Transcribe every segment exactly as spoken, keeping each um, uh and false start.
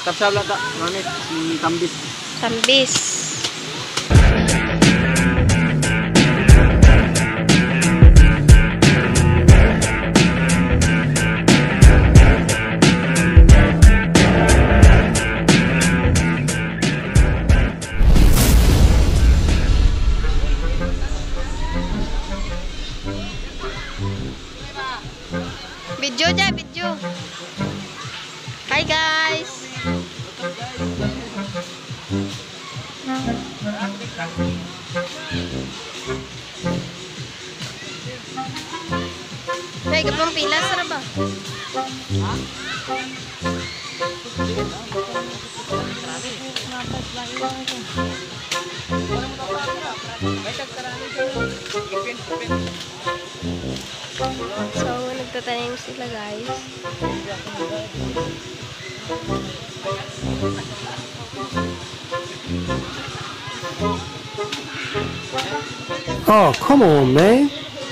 Tapsabla ta, ngamit si Tambis. Tambis. Video aja, video. Hai guys. Hey, gapang pila sa ba? So, nagtatanim sila guys. Oh, come on, man.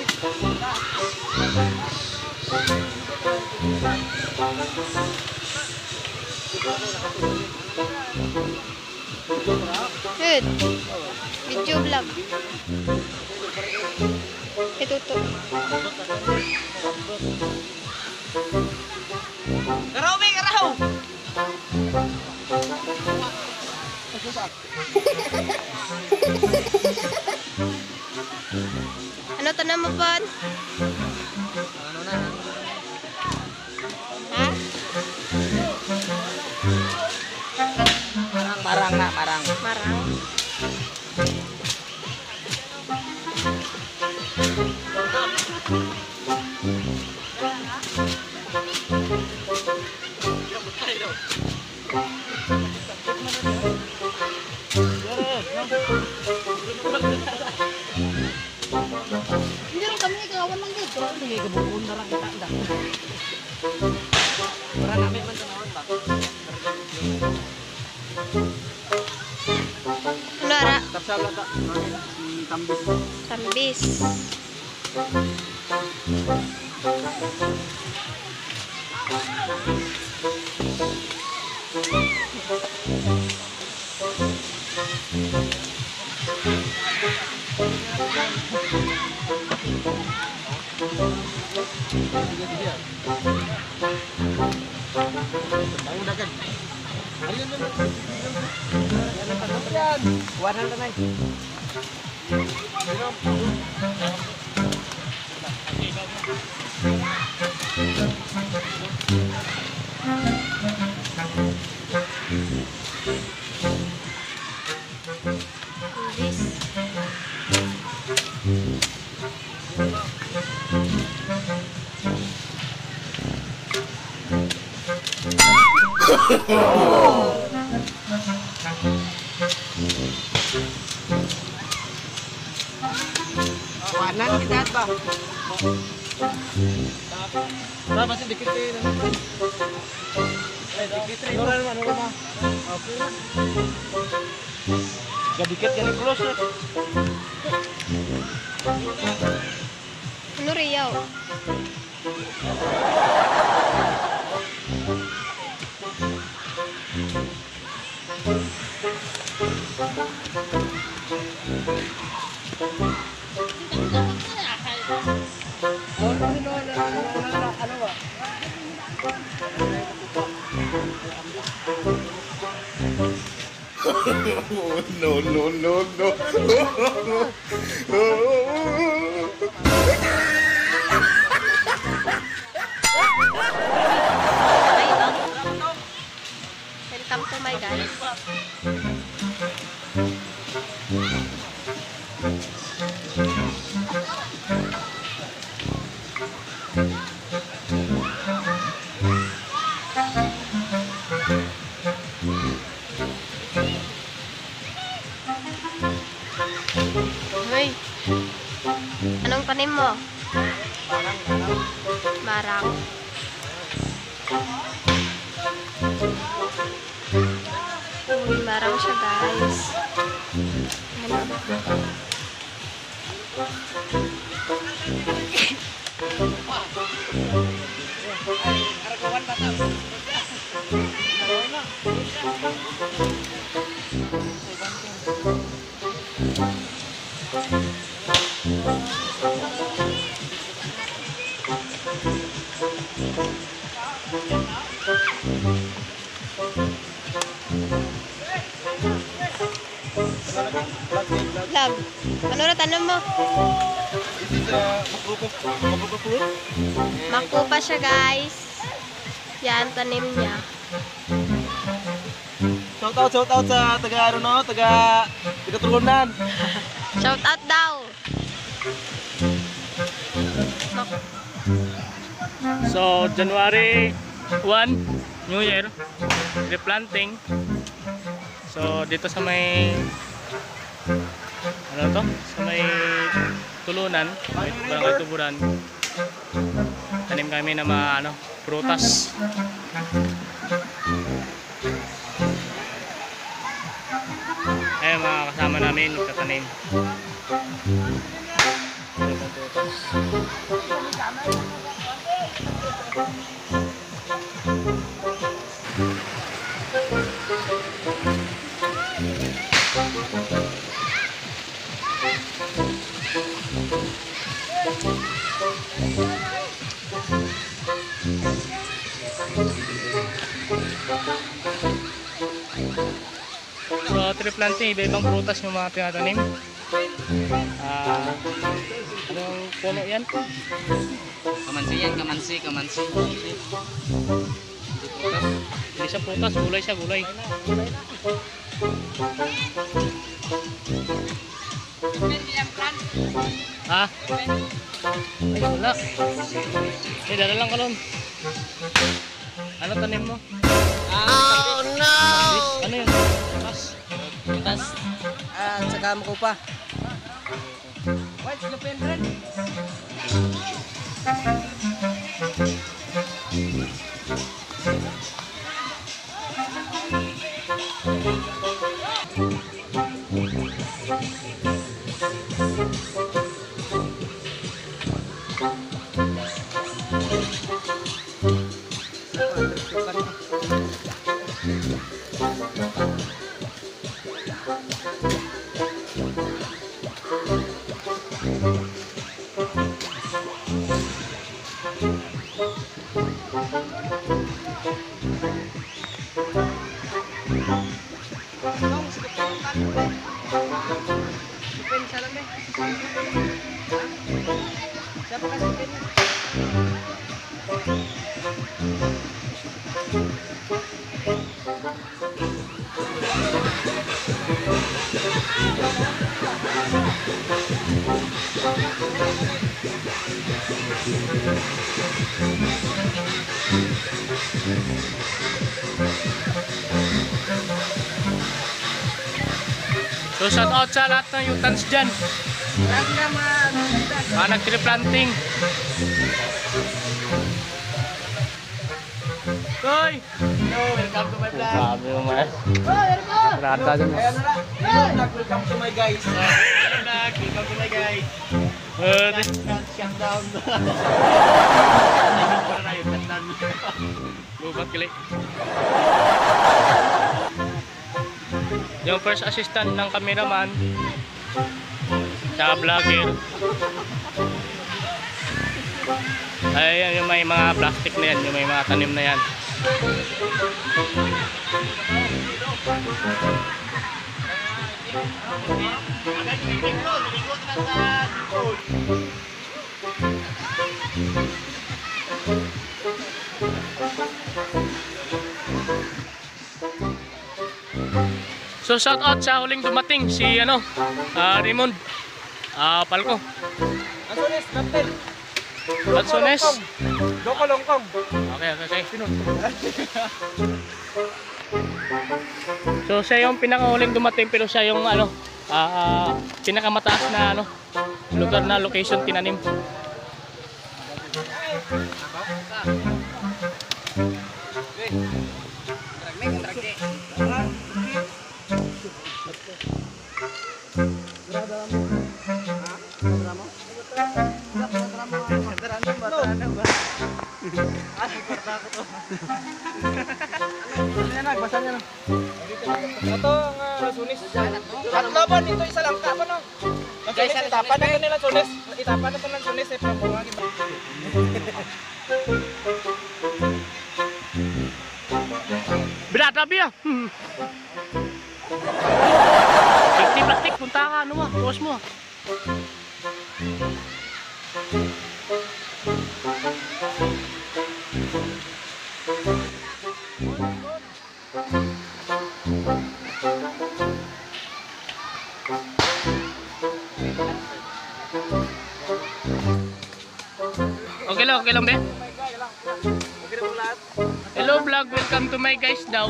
Good. Video vlog. Ito to. Karaw, may karaw! Ano to na mo po? Ano na? Ha? Marang, marang na, marang. Marang. Hindi rin kami ikawan ng dito. Hindi, kabukuan na lang kita. Para namin man tanawin ba? Ano ara? Tapsabla ta, ngamit si Tambis. Tambis. Warna na na. Warna kita ba? Ba masih dikit eh. Eh dikit eh. Orang mana rumah? Oke. Gak dikit jadi close ya. Ano Riyaw? No, no, no, no. Welcome to my guys. Hoy. Anong tanim mo? Marang. Uy, marang siya guys. Ano? Love, ano na tanong mo? This is uh, makruko, makruko fruit. Makupa siya guys. Yan, tanim niya. Shout out, shout out sa taga ano no, taga taga Turunan. Shout out daw. Mak- So, January first, New Year, replanting. So, dito sa may ano to? Sa may Tulunan, may Barangay Tuburan. Tanim kami ng mga ano, prutas. Eh, mga kasama namin nagtatanim. So, tree planting, iba-ibang prutas yung mga tinatanim. Ah, anong puno yan? Kamansi yan, kamansi, kamansi. Hindi siya prutas, gulay siya, gulay. Ha? Ay, wala. Eh, dala lang ka nun. Ano tanim mo? Oh no! Ano yun? Prutas? Butas. Ah, saka makupa. What's the pen red? Siapa kasih pen? So, shout out sa lahat ng Utans dyan. Lahat naman. Mga nag-tree planting. Koy! Hello, welcome to my vlog. Sabi mo man. Rata dyan. Kaya na lang. Vlog, welcome to my guys. Hello vlog, welcome to my guys. Uh, Shut down. Para na yung shutdown. Lubat kili. Yung first assistant ng cameraman, tsaka vlogger. Ay, yung may mga plastic na yan, yung may mga tanim na yan. So shout out sa huling dumating si ano, uh, Raymond uh, Palco. Ansones, Captain. Ansones. Doko Longkong. Okay, okay, okay. So siya yung pinakahuling dumating pero siya yung ano, uh, pinakamataas na ano, lugar na location tinanim. Basa niya na. Ito ang uh, sunis. Tatlo ba dito isa lang ka pa no? Guys, itapan na ito nila sunis. Itapan na ito ng sunis eh. Pambuhangin ba? Bia. Hmm. Plastic, plastic, punta ka, ano mo, tuwas mo. Okay lang, okay lang, be. Hello vlog, welcome to my guys daw.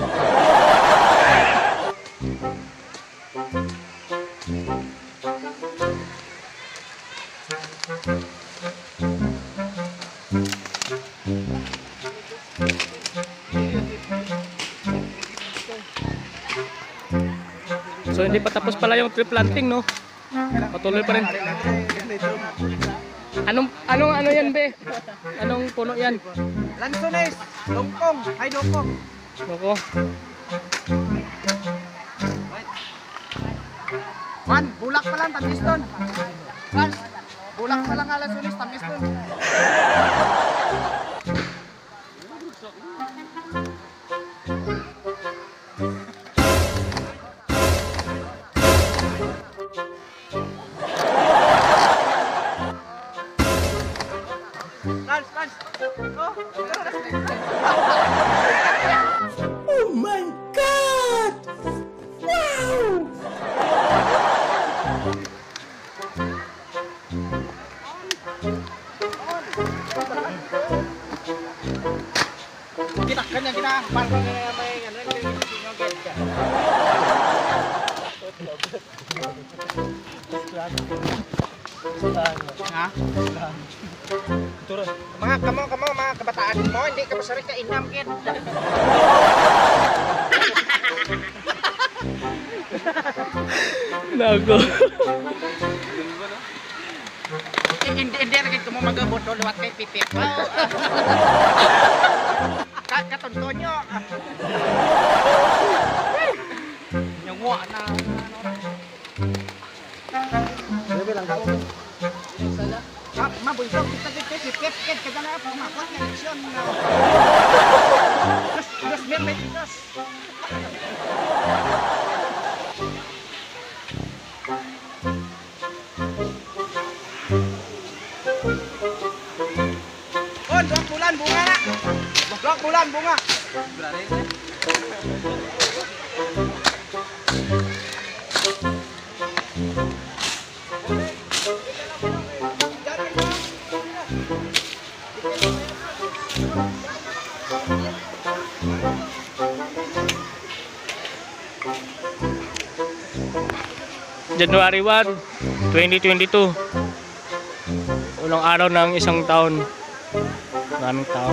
So hindi pa tapos pala yung tree planting, no? Patuloy pa rin. Anong anong ano yan, be? Anong puno yan? Lansones, longkong, ay longkong. Loko. Man, bulak pa lang, tamis doon. Man, bulak pa lang lansones, tamis doon. Lance, Lance. Oh my God! Wow! Kita kanya kita, parang may ano, sinyoget ka. Ha? Turun. Mga kamo kamo mga kabataan mo, hindi ka masarap ka inam kid. Nago. Hindi hindi lagi ko mo magaboto lewat kay pipip. Ka katonto nyo. Yung wa na. Bebe lang daw. Sala. Ah, mabuntog kita dito si Pip Pip kada na pa makot na eleksyon. Dos dos mil pesos. Oh, dua bulan bunga na. Dua bulan bunga. January first, twenty twenty-two. Ulang araw ng isang taon. Maraming tao.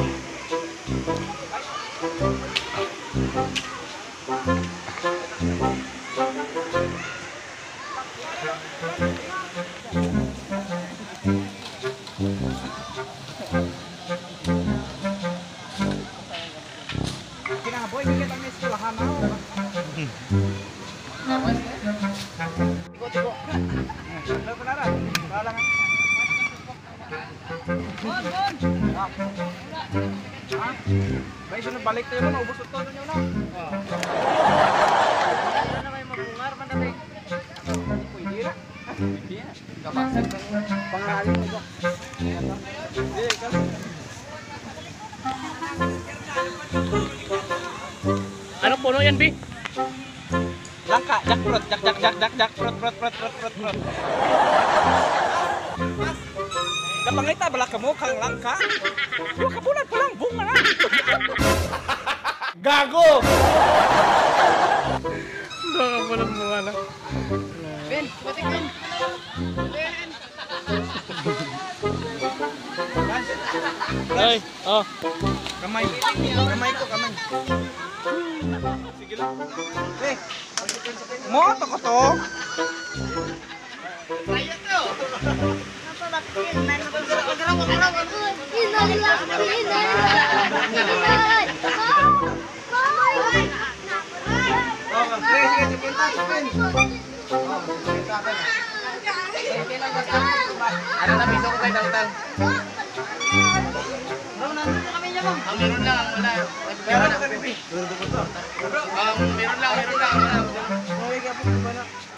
Kinaboy kita may eskwelahan na. Tigo-tigo. Ano pa nara? Wala nga. Bon, bon. Ha? Bay sunod balik tayo mo, ubos ito niyo na. Ano na may mabungar man dati? Pwede na. Pwede na. Kapasag ng pangalan mo. Hindi, kasi. Ano puno yan, Bi? Langka, jackfruit, jak jak jak jak jak fruit fruit fruit fruit fruit fruit. Mas, napangita bala ka mo kang langka? Dua ka bulan pa lang bunga na. Gago! Baka pala mga na. Ben, batik Ben. Ben. Ay, oh. Kamay, kamay ko, kamay. Sige lang. Eh, mo to ko to. Kaya to. Napa lakin, nang nagara mo gara mo. Inalilay! Inalilay! Oh, sige, sige, sige, sige. Oh, kita ka. Sige lang basta. Ano na piso ko kay Dangdang? No, nandito kami niya. Ang meron lang, ang wala. Meron lang, meron lang, meron lang. Wala.